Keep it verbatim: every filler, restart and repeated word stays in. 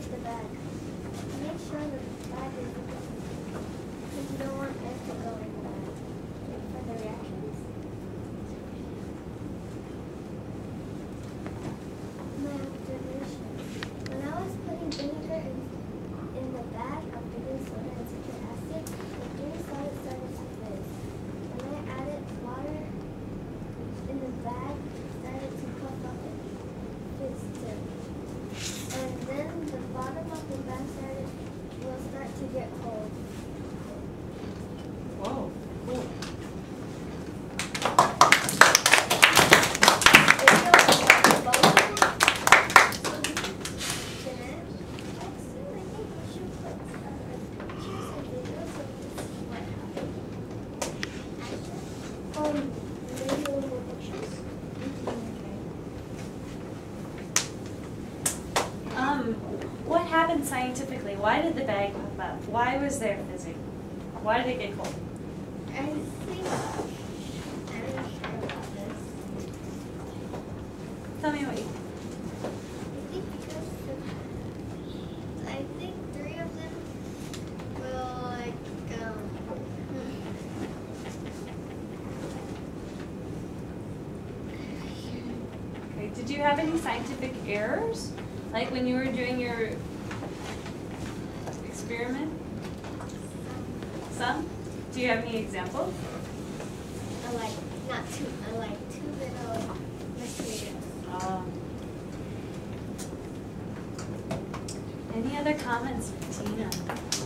with the bag. Make sure the bag is because you don't want air to go in the bag. Wait for the reactions. My observation. When I was putting vinegar in, in the bag of baking soda and citric acid, the green solid started to fizz. When I added water in the bag, it started to puff up and fizz too. And then the bottom of the bag started will start to get cold. Whoa, cool. Um, maybe a little more pictures. Um, what happened scientifically? Why did the bag pop up? Why was there fizzing? Why did it get cold? I think I'm not sure about this. Tell me what you I think because the, I think three of them will like um. Okay, did you have any scientific errors? Like when you were doing your experiment? Some? Do you have any examples? I like not two. I like two little materials. Um, any other comments for Tina?